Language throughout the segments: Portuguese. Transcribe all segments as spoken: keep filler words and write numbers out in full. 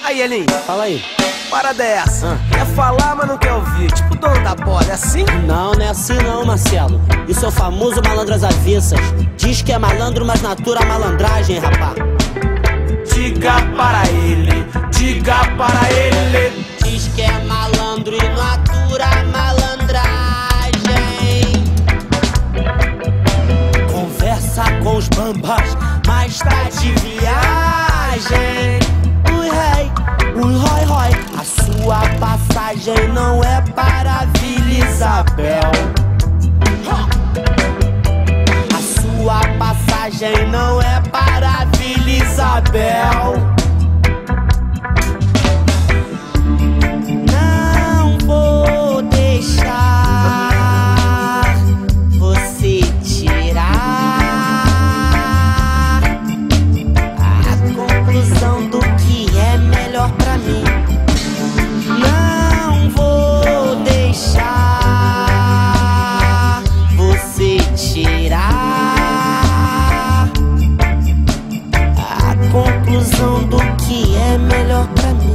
Aí, Elinho. Fala aí. Parada é essa? Ah. Quer falar, mas não quer ouvir. Tipo o dono da bola, é assim? Não, não é assim não, Marcelo. Isso é o famoso malandro às avessas. Diz que é malandro, mas natura a malandragem, rapá. Diga para ele, diga para ele. Diz que é malandro e natura a malandragem. Conversa com os bambas, mas tá de viagem. Ui, rei, ui, rói, rói. A sua passagem não é para Vila Isabel. A sua passagem não é para Vila Isabel. Não vou deixar você tirar a conclusão do que é melhor pra mim. Não vou deixar você tirar a conclusão do que é melhor pra mim.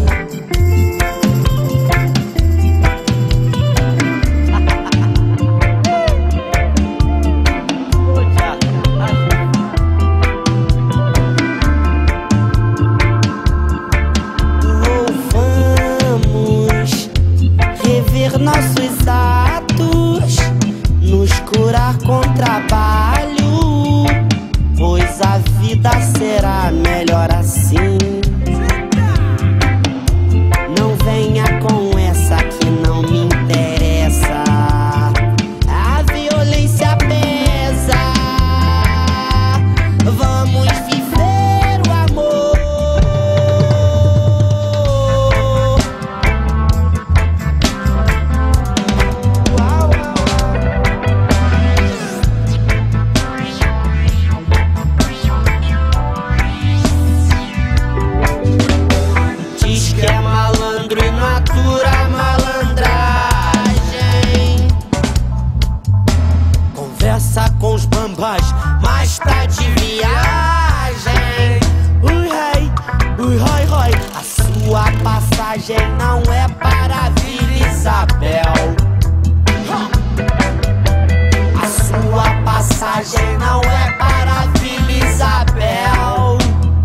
Nossos atos, nos curar com trabalho, pois a vida será melhor assim. Não venha com essa que não me interessa. A violência pesa. Vamos viver o amor. Com os bambas, mas tá de viagem. Ui, rei, ui, rói, rói. A sua passagem não é para Vila Isabel. A sua passagem não é para Vila Isabel.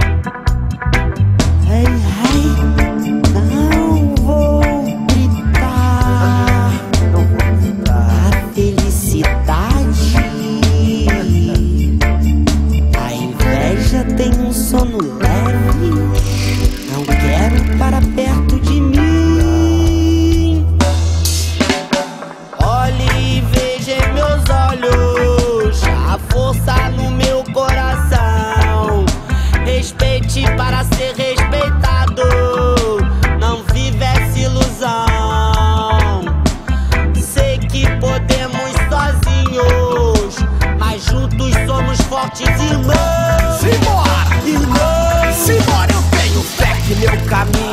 Ei, ei, não vou gritar a felicidade. Tenho um sono leve, não quero para perto de mim. Olhe e veja em meus olhos a força no meu coração. Respeite para ser respeitado, não vive essa ilusão. Sei que podemos sozinhos, mas juntos somos fortes irmãos. Simbora, irmão! Simbora, eu tenho fé que meu caminho